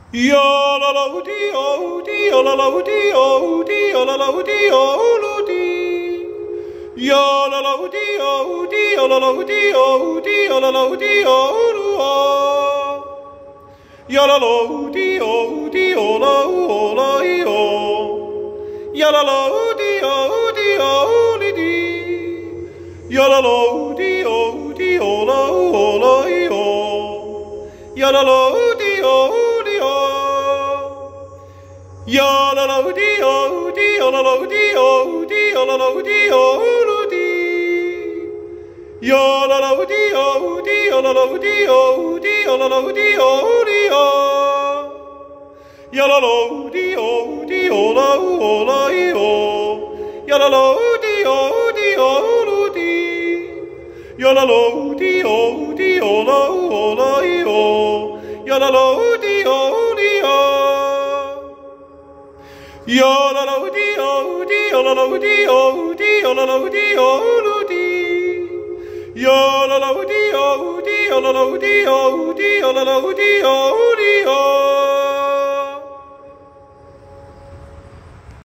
Yo la la di oh di oh la la di oh di oh la la di oh lu di. Yo la la di oh di oh la la di oh di oh la la di oh lu oh. Yo la la di oh la I oh. Yo la la di oh li di. Yo la la di oh la I oh. Yo la la di oh. Ya la la di oh la la di oh la la di oh lu di. Ya la la di oh la la di oh la la di oh li oh. Ya la la di oh la I oh. Ya la la di oh lu di. Ya la la di oh la I oh. Ya la la di oh li oh. Yo la la di oh la la di oh la la di oh lu di. Yo la la di oh la la di oh la la di oh li oh.